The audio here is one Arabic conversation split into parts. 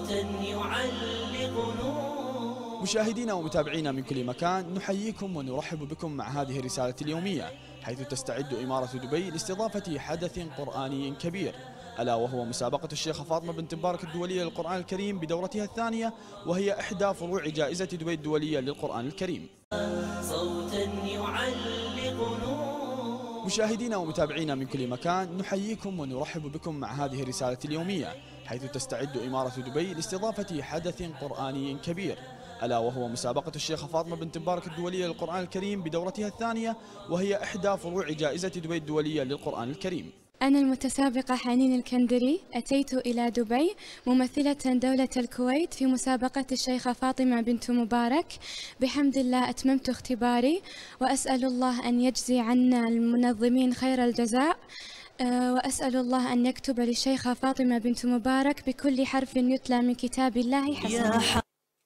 صوتا يعلق نور. مشاهدينا ومتابعينا من كل مكان، نحييكم ونرحب بكم مع هذه الرسالة اليومية، حيث تستعد إمارة دبي لاستضافة حدث قرآني كبير، ألا وهو مسابقة الشيخة فاطمة بنت مبارك الدولية للقرآن الكريم بدورتها الثانية، وهي إحدى فروع جائزة دبي الدولية للقرآن الكريم. صوتا يعلق نور. مشاهدينا ومتابعينا من كل مكان، نحييكم ونرحب بكم مع هذه الرسالة اليومية، حيث تستعد إمارة دبي لاستضافة حدث قرآني كبير، ألا وهو مسابقة الشيخة فاطمة بنت مبارك الدولية للقرآن الكريم بدورتها الثانية، وهي إحدى فروع جائزة دبي الدولية للقرآن الكريم. أنا المتسابقة حنين الكندري، أتيت إلى دبي ممثلة دولة الكويت في مسابقة الشيخة فاطمة بنت مبارك. بحمد الله أتممت اختباري، وأسأل الله أن يجزي عنا المنظمين خير الجزاء، وأسأل الله أن يكتب للشيخة فاطمة بنت مبارك بكل حرف يتلى من كتاب الله حسنا.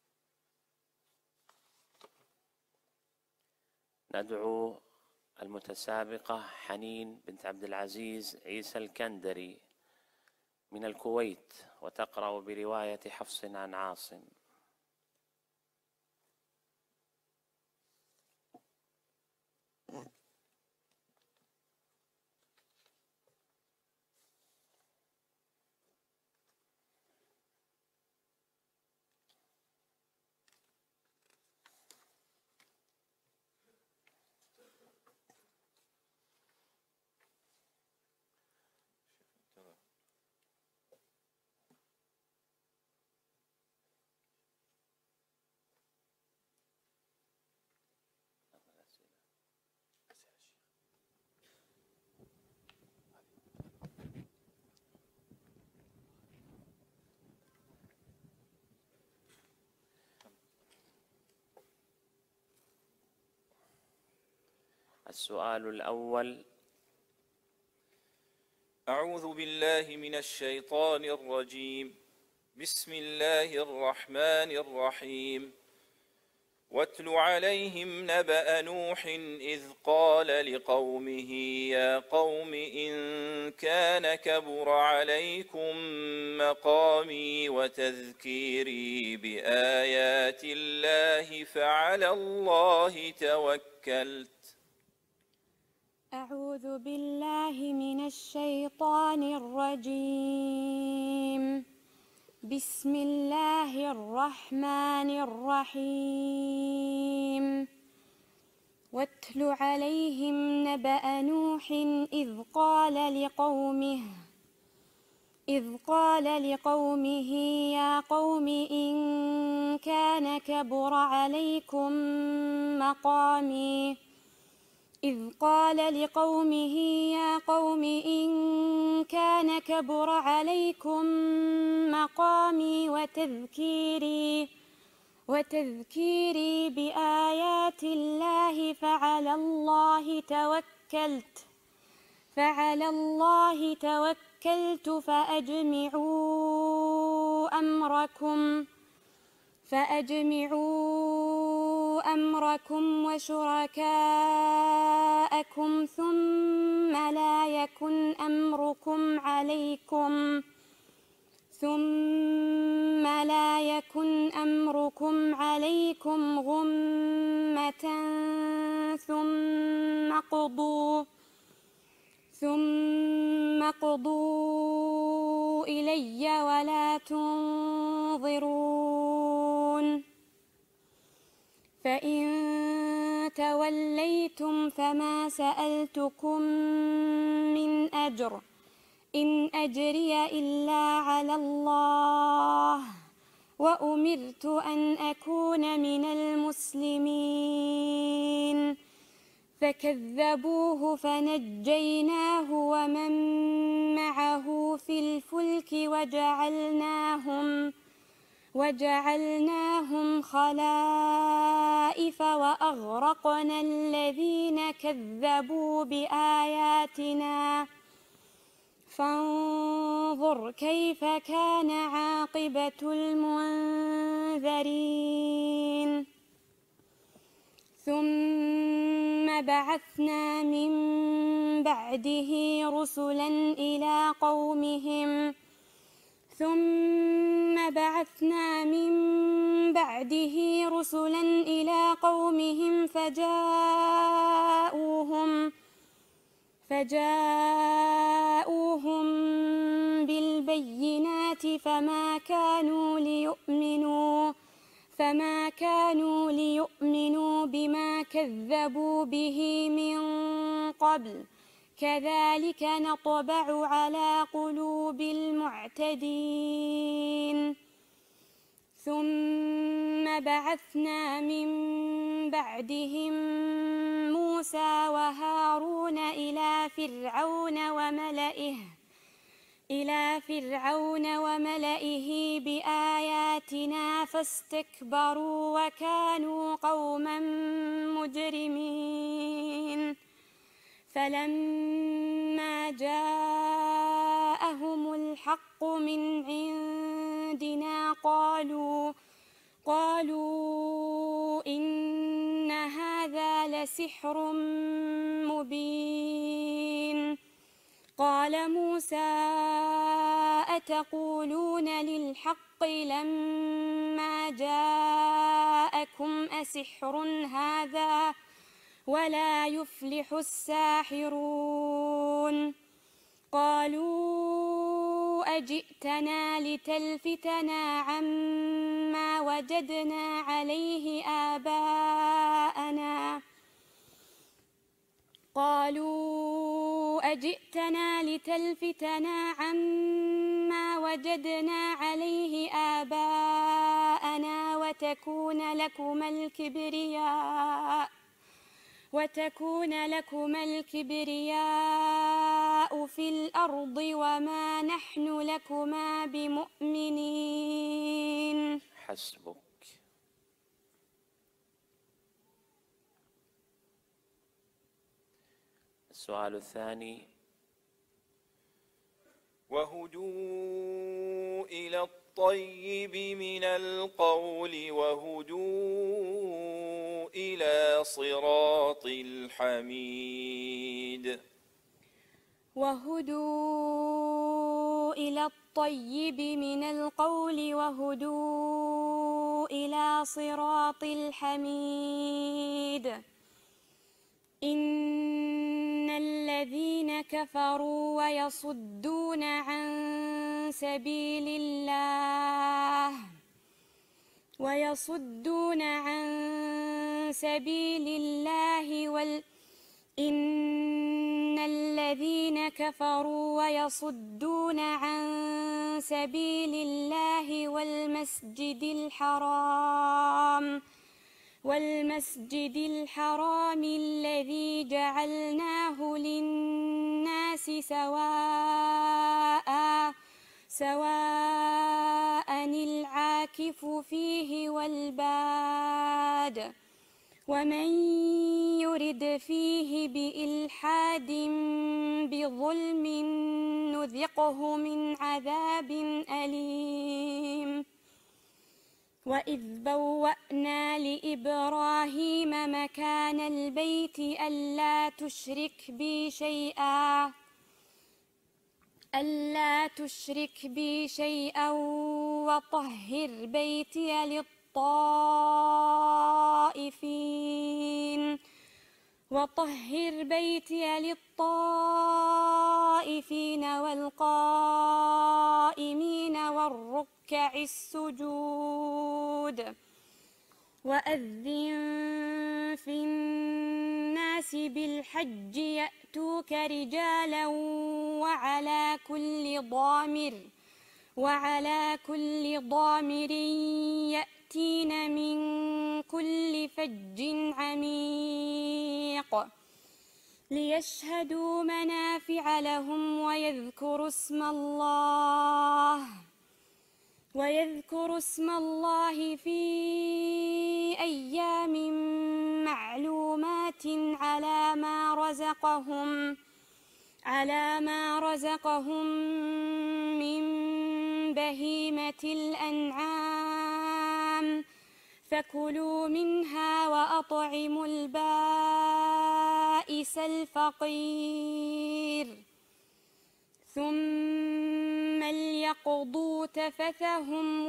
ندعو المتسابقة حنين بنت عبد العزيز عيسى الكندري من الكويت، وتقرأ برواية حفص عن عاصم. السؤال الأول: أعوذ بالله من الشيطان الرجيم. بسم الله الرحمن الرحيم. واتل عليهم نبأ نوح إذ قال لقومه يا قوم إن كان كبر عليكم مقامي وتذكيري بآيات الله فعلى الله توكلت. أعوذ بالله من الشيطان الرجيم. بسم الله الرحمن الرحيم. واتل عليهم نبأ نوح إذ قال لقومه يا قوم إن كان كبر عليكم مقامي وتذكيري بآيات الله فعلى الله توكلت فأجمعوا أمركم وشركاءكم ثم لا يكن أمركم عليكم غمة ثم قضوا إلي ولا تنظرون. فإن توليتم فما سألتكم من أجر إن أجري إلا على الله وأمرت أن أكون من المسلمين. فكذبوه فنجيناه ومن معه في الفلك وجعلناهم خلائف وأغرقنا الذين كذبوا بآياتنا فانظر كيف كان عاقبة المنذرين. ثم بعثنا من بعده رسلا إلى قومهم ثم بعثنا من بعده رسلا إلى قومهم فجاءوهم بالبينات فما كانوا ليؤمنوا بما كذبوا به من قبل كذلك نطبع على قلوب المعتدين. ثم بعثنا من بعدهم موسى وهارون إلى فرعون وملئه بآياتنا فاستكبروا وكانوا قوما مجرمين. فلما جاءهم الحق من عندنا قالوا إن هذا لسحر مبين. قال موسى أتقولون للحق لما جاءكم أسحر هذا ولا يفلح الساحرون. قالوا أجئتنا لتلفتنا عما وجدنا عليه آباءنا وتكون لكما الكبرياء في الأرض وما نحن لكما بمؤمنين. حسبك. السؤال الثاني: وهدوا إلى الطيب من القول وهدوا إلى صراط الحميد. وهدوا إلى الطيب من القول وهدوا إلى صراط الحميد. إن الذين كفروا ويصدون عن سبيل الله إن الذين كفروا ويصدون عن سبيل الله والمسجد الحرام الذي جعلناه للناس سواء العاكف فيه والباد ومن يرد فيه بإلحاد بظلم نذقه من عذاب أليم. وإذ بوأنا لإبراهيم مكان البيت ألا تشرك بي شيئا وطهر بيتي للطائفين والقائمين والركع السجود. وأذن في الناس بالحج يأتوك رجالا وعلى كل ضامر يأتين من كل فج عميق ليشهدوا منافع لهم ويذكروا اسم الله في أيام معلومات على ما رزقهم من بهيمة الأنعام فكلوا منها وأطعموا البائس الفقير. ثم الأيام ليقضوا تفثهم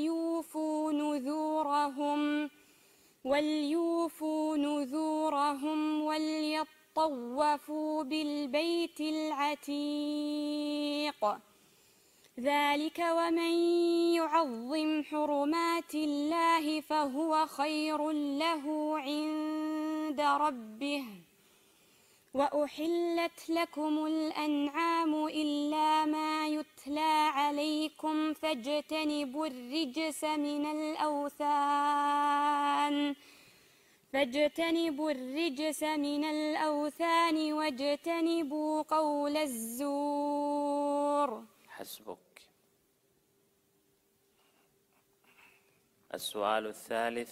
وليوفوا نذورهم وليطوفوا بالبيت العتيق. ذلك ومن يعظم حرمات الله فهو خير له عند ربه. وأحلت لكم الأنعام إلا ما يتلى عليكم فاجتنبوا الرجس من الأوثان واجتنبوا قول الزور. حسبك. السؤال الثالث: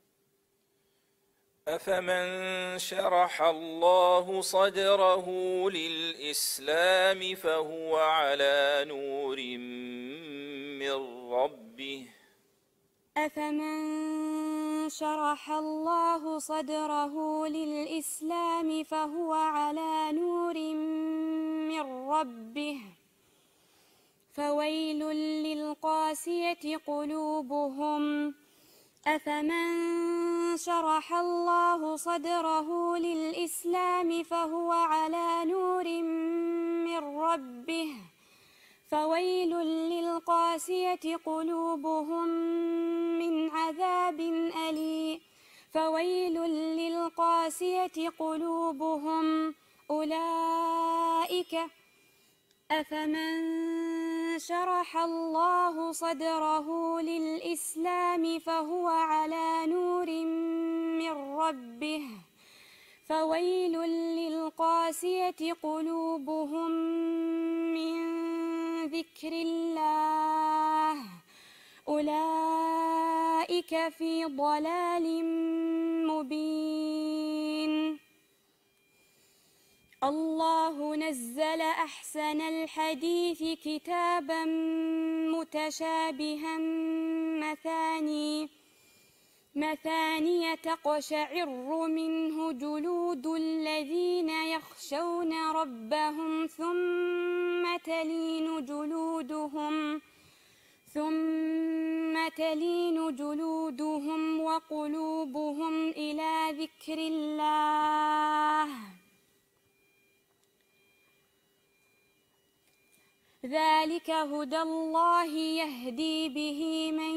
أفمن شرح الله صدره للإسلام فهو على نور من ربه. أفمن شرح الله صدره للإسلام فهو على نور من ربه فويل للقاسية قلوبهم. أفمن شرح الله صدره للإسلام فهو على نور من ربه فويل للقاسية قلوبهم من عذاب أليم. فويل للقاسية قلوبهم أولئك. أفمن شرح الله صدره للإسلام فهو على نور من ربه فويل للقاسية قلوبهم من ذكر الله أولئك في ضلال مبين. الله نزل أحسن الحديث كتابا متشابها مثانية تقشعر منه جلود الذين يخشون ربهم ثم تلين جلودهم وقلوبهم إلى ذكر الله. ذلك هدى الله يهدي به من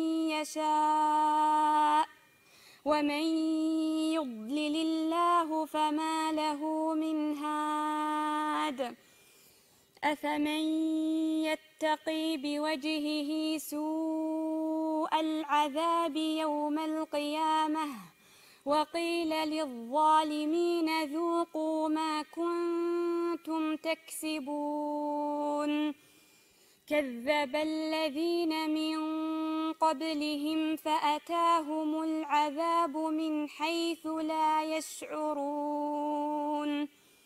يشاء ومن يضلل الله فما له من هاد. أفمن يتقي بوجهه سوء العذاب يوم القيامة وقيل للظالمين ذوقوا ما كنتم تكسبون. كذب الذين من قبلهم فأتاهم العذاب من حيث لا يشعرون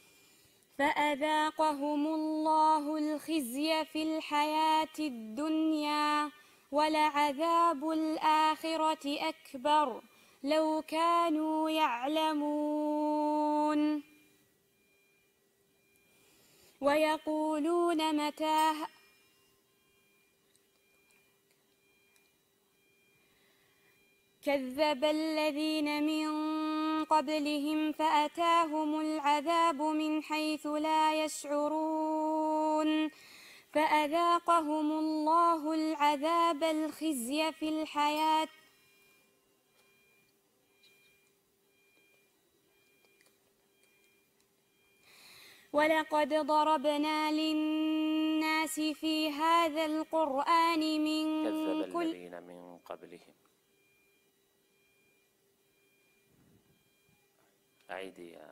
فأذاقهم الله الخزي في الحياة الدنيا ولعذاب الآخرة أكبر لو كانوا يعلمون. ويقولون متى كذب الذين من قبلهم فأتاهم العذاب من حيث لا يشعرون فأذاقهم الله العذاب الخزي في الحياة ولقد ضربنا للناس في هذا القرآن من كذب الذين من قبلهم. أعيدي يا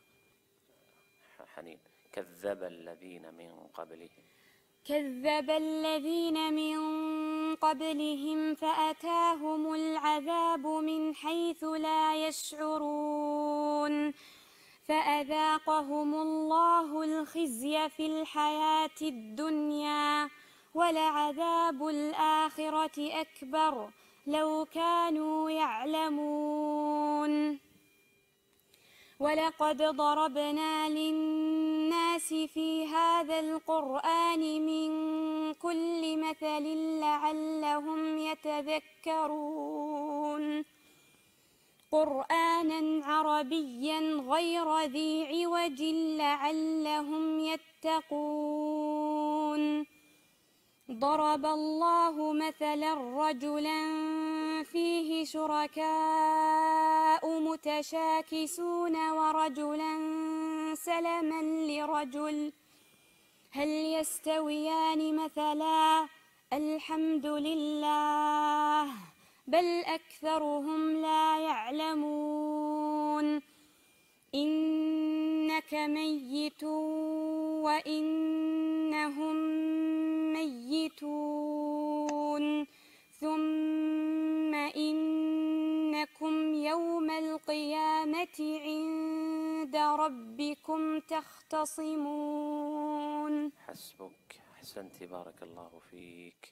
حنين. كذب الذين من قبلهم. كذب الذين من قبلهم فأتاهم العذاب من حيث لا يشعرون فأذاقهم الله الخزي في الحياة الدنيا ولعذاب الآخرة أكبر لو كانوا يعلمون. ولقد ضربنا للناس للناس في هذا القرآن من كل مثل لعلهم يتذكرون قرآنا عربيا غير ذي عوج لعلهم يتقون ضرب الله مثلا رجلا فيه شركاء متشاكسون ورجلا سلما لرجل هل يستويان مثلا الحمد لله بل أكثرهم لا يعلمون إنك ميت وإنهم ميتون ثم إنكم يوم القيامة عند ربكم تختصمون. حسبك، أحسنت، بارك الله فيك.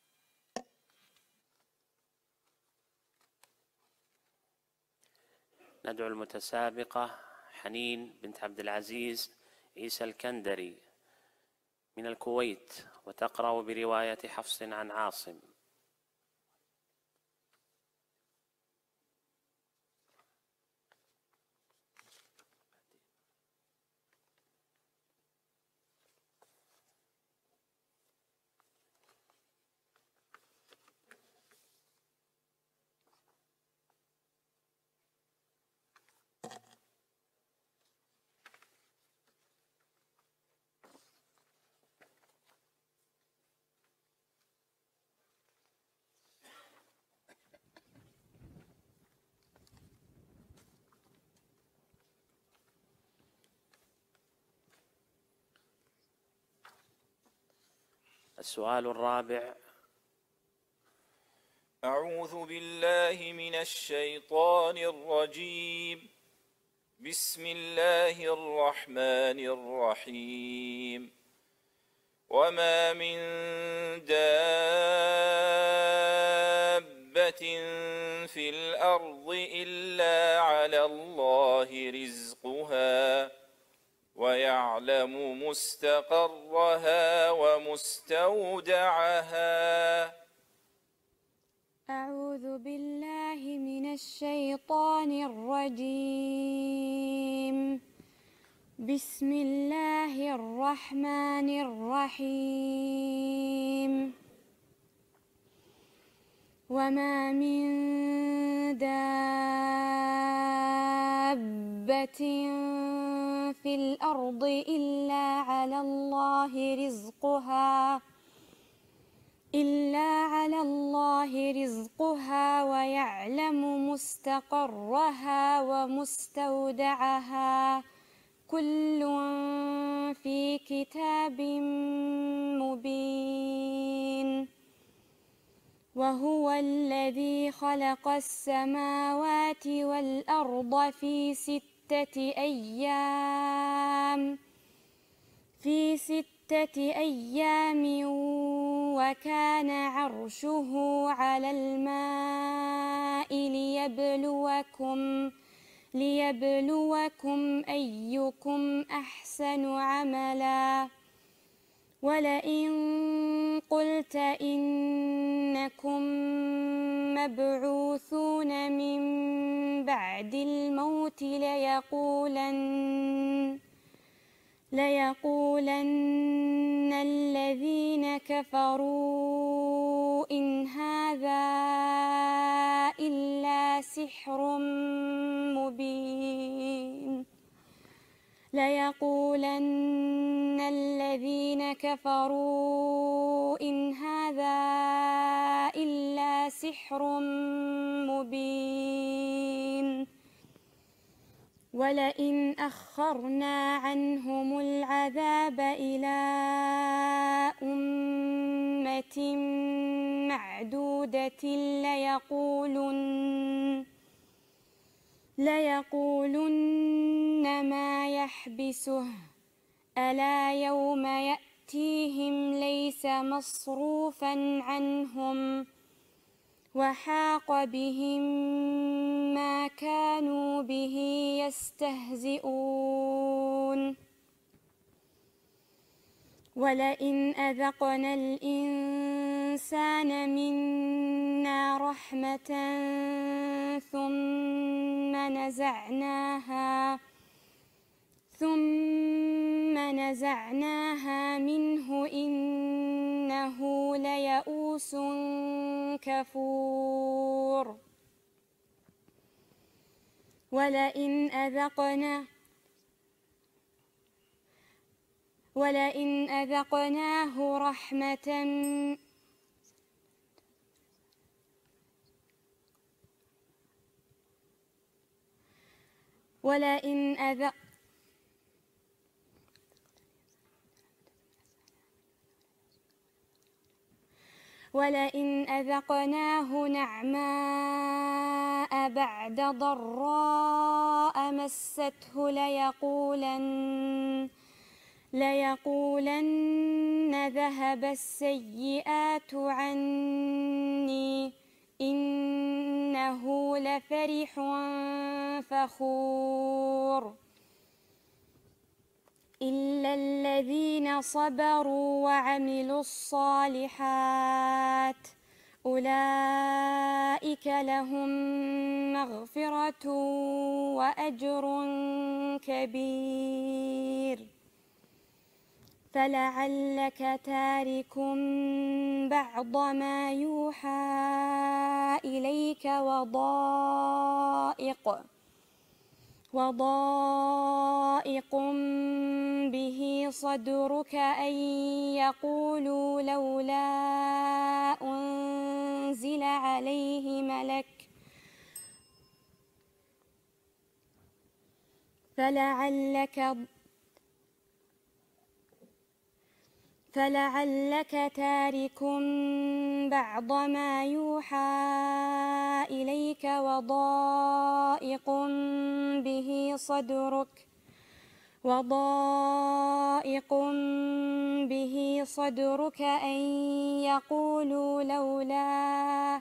ندعو المتسابقة حنين بنت عبد العزيز عيسى الكندري من الكويت، وتقرأ برواية حفص عن عاصم. السؤال الرابع. أعوذ بالله من الشيطان الرجيم. بسم الله الرحمن الرحيم. وما من دابة في الأرض إلا على الله رزقها ويعلم مستقرها ومستودعها. أعوذ بالله من الشيطان الرجيم. بسم الله الرحمن الرحيم. وما من دابة في الأرض إلا على الله رزقها ويعلم مستقرها ومستودعها كل في كتاب مبين. وهو الذي خلق السماوات والأرض في ستة أيام وكان عرشه على الماء ليبلوكم أيكم أحسن عملا. ولئن قلت إنكم مبعوثون من بعد الموت ليقولن الذين كفروا إن هذا إلا سحر مبين. ليقولن الذين كفروا إن هذا إلا سحر مبين. ولئن أخرنا عنهم العذاب إلى أمة معدودة ليقولن ما يحبسه ألا يوم يأتيهم ليس مصروفا عنهم وحاق بهم ما كانوا به يستهزئون. ولئن أذقنا الإنسان منا رحمة ثم نزعناها منه إنه ليئوس كفور ولئن أذقناه رحمة ولئن أذقناه نعماء بعد ضراء مسته ليقولن ذهب السيئات عني إنه لفرح فخور إلا الذين صبروا وعملوا الصالحات أولئك لهم مغفرة وأجر كبير فلعلك تارك بعض ما يوحى إليك وضائق به صدرك أن يقولوا لولا أنزل عليه ملك فلعلك تارك بعض ما يوحى إليك وضائق به صدرك أن يقولوا لولا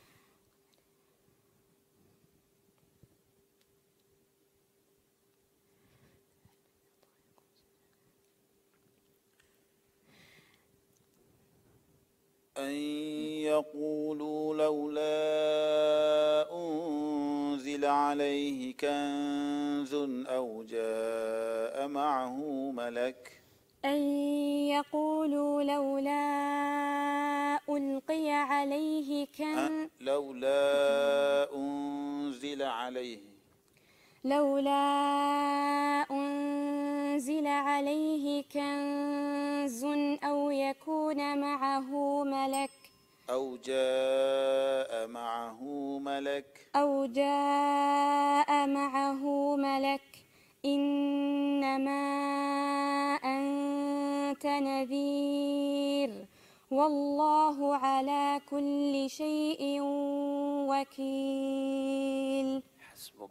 أنزل عليه كنز أو جاء معه ملك أن يقولوا لولا ألقي عليه كنز لولا أنزل عليه كنز أو يكون معه ملك أو جاء معه ملك إنما أنت نذير والله على كل شيء وكيل. حسبك.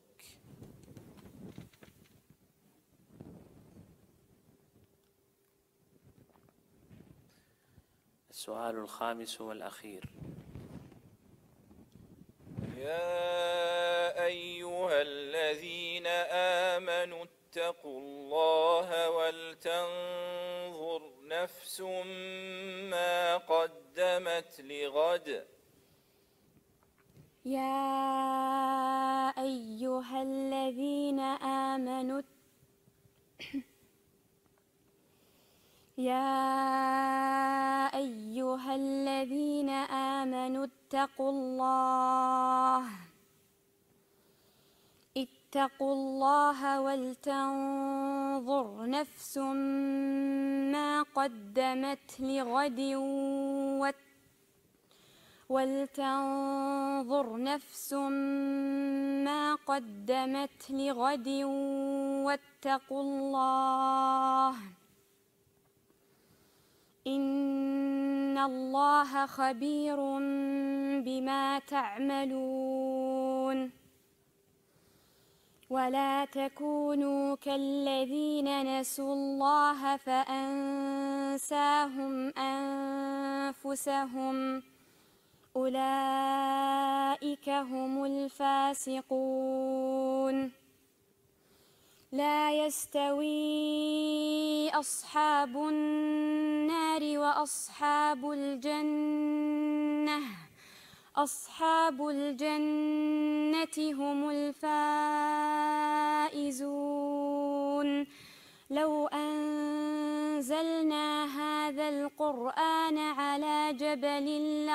السؤال الخامس والأخير: يا أيها الذين آمنوا اتقوا الله ولتنظر نفس ما قدمت لغد. يا أيها الذين آمنوا اتقوا الله ولتنظر نفس ما قدمت لغد واتقوا الله إن الله خبير بما تعملون. ولا تكونوا كالذين نسوا الله فأنساهم أنفسهم أولئك هم الفاسقون. لا يستوي أصحاب النار أصحاب الجنة هم الفائزون. لو أنزلنا هذا القرآن على جبل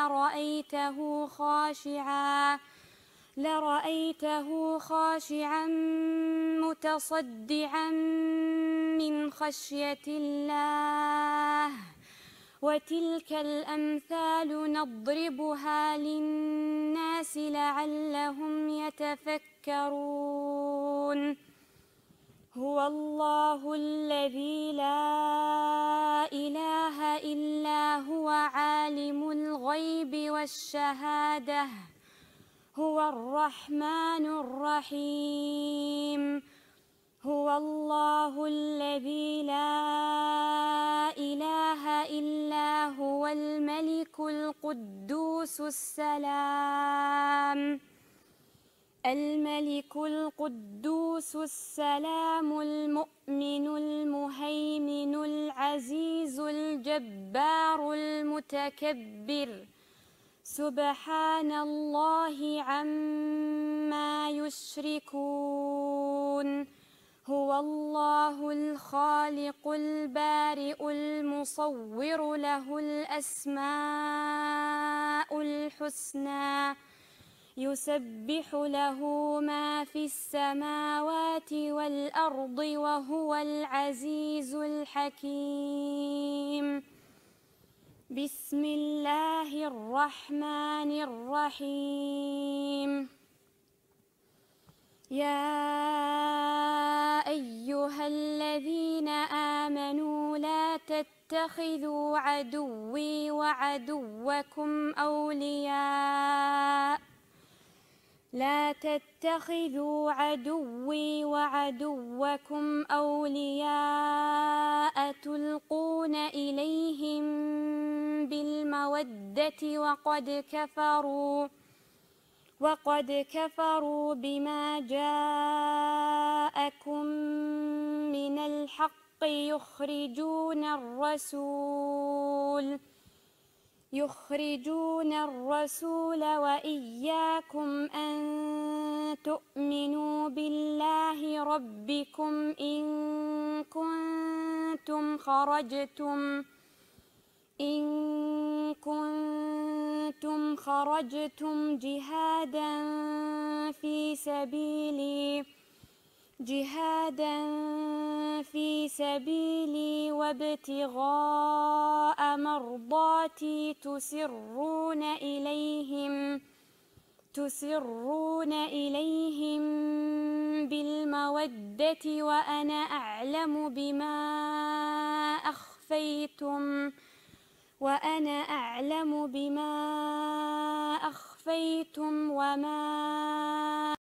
لرأيته خاشعا متصدعا من خشية الله. وتلك الأمثال نضربها للناس لعلهم يتفكرون. هو الله الذي لا إله إلا هو عالم الغيب والشهادة هو الرحمن الرحيم. هو الله الذي لا إله إلا هو الملك القدوس السلام المؤمن المهيمن العزيز الجبار المتكبر. سبحان الله عما يشركون. هو الله الخالق البارئ المصور له الأسماء الحسنى يسبح له ما في السماوات والأرض وهو العزيز الحكيم. بسم الله الرحمن الرحيم. يا أيها الذين آمنوا لا تتخذوا عدوي وعدوكم أولياء تلقون إليهم بالمودة وقد كفروا بما جاءكم من الحق يخرجون الرسول وإياكم أن تؤمنوا بالله ربكم إن كنتم خرجتم جهادا في سبيلي وابتغاء مرضاتي تسرون إليهم بالمودة وأنا أعلم بما أخفيتم وما